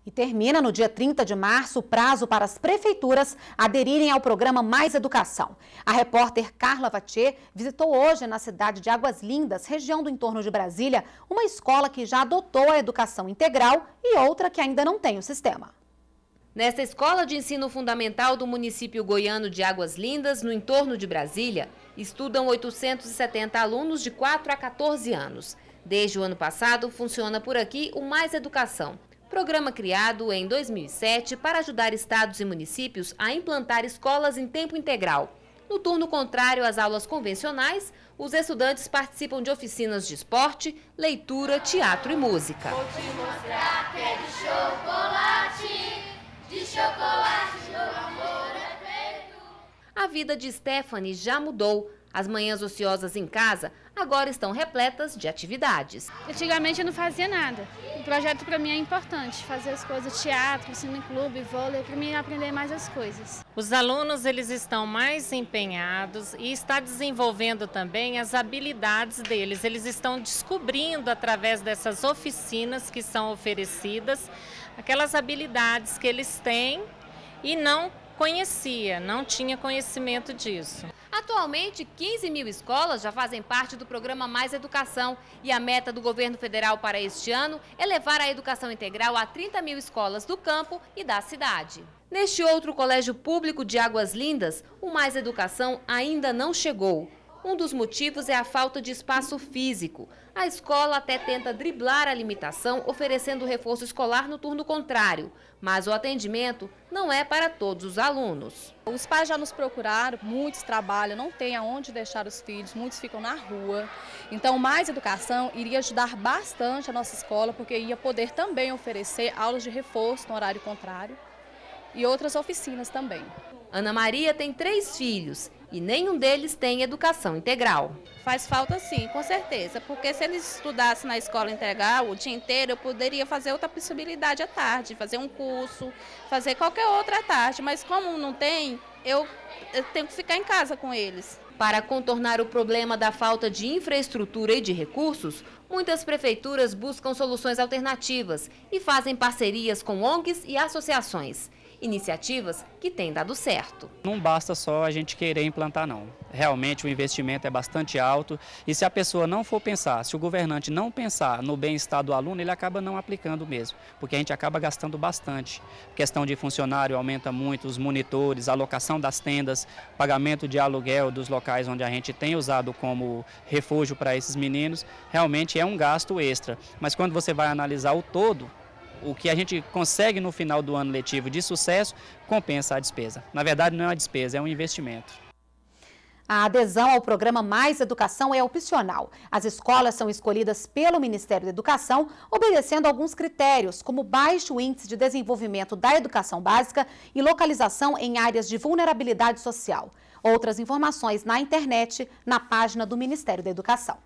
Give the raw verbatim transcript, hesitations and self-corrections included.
E termina no dia trinta de março o prazo para as prefeituras aderirem ao programa Mais Educação. A repórter Carla Vatier visitou hoje na cidade de Águas Lindas, região do entorno de Brasília, uma escola que já adotou a educação integral e outra que ainda não tem o sistema. Nesta escola de ensino fundamental do município goiano de Águas Lindas, no entorno de Brasília, estudam oitocentos e setenta alunos de quatro a quatorze anos. Desde o ano passado, funciona por aqui o Mais Educação, programa criado em dois mil e sete para ajudar estados e municípios a implantar escolas em tempo integral. No turno contrário às aulas convencionais, os estudantes participam de oficinas de esporte, leitura, teatro e música. Vou te mostrar que é de chocolate, de chocolate, meu amor é feito. A vida de Stephanie já mudou. As manhãs ociosas em casa agora estão repletas de atividades. Antigamente eu não fazia nada. O projeto para mim é importante, fazer as coisas, teatro, cineclube, vôlei, para mim aprender mais as coisas. Os alunos eles estão mais empenhados e está desenvolvendo também as habilidades deles. Eles estão descobrindo através dessas oficinas que são oferecidas aquelas habilidades que eles têm e não conhecia, não tinha conhecimento disso. Atualmente, quinze mil escolas já fazem parte do programa Mais Educação e a meta do governo federal para este ano é levar a educação integral a trinta mil escolas do campo e da cidade. Neste outro colégio público de Águas Lindas, o Mais Educação ainda não chegou. Um dos motivos é a falta de espaço físico. A escola até tenta driblar a limitação, oferecendo reforço escolar no turno contrário, mas o atendimento não é para todos os alunos. Os pais já nos procuraram, muitos trabalham, não têm aonde deixar os filhos, muitos ficam na rua. Então, Mais Educação iria ajudar bastante a nossa escola, porque ia poder também oferecer aulas de reforço no horário contrário e outras oficinas também. Ana Maria tem três filhos e nenhum deles tem educação integral. Faz falta sim, com certeza, porque se eles estudassem na escola integral o dia inteiro, eu poderia fazer outra possibilidade à tarde, fazer um curso, fazer qualquer outra à tarde, mas como não tem, eu, eu tenho que ficar em casa com eles. Para contornar o problema da falta de infraestrutura e de recursos, muitas prefeituras buscam soluções alternativas e fazem parcerias com O N Gs e associações. Iniciativas que têm dado certo. Não basta só a gente querer implantar, não. Realmente o investimento é bastante alto e se a pessoa não for pensar, se o governante não pensar no bem-estar do aluno, ele acaba não aplicando mesmo, porque a gente acaba gastando bastante. A questão de funcionário aumenta muito, os monitores, a alocação das tendas, pagamento de aluguel dos locais onde a gente tem usado como refúgio para esses meninos, realmente é um gasto extra. Mas quando você vai analisar o todo, o que a gente consegue no final do ano letivo de sucesso compensa a despesa. Na verdade, não é uma despesa, é um investimento. A adesão ao programa Mais Educação é opcional. As escolas são escolhidas pelo Ministério da Educação, obedecendo alguns critérios, como baixo índice de desenvolvimento da educação básica e localização em áreas de vulnerabilidade social. Outras informações na internet, na página do Ministério da Educação.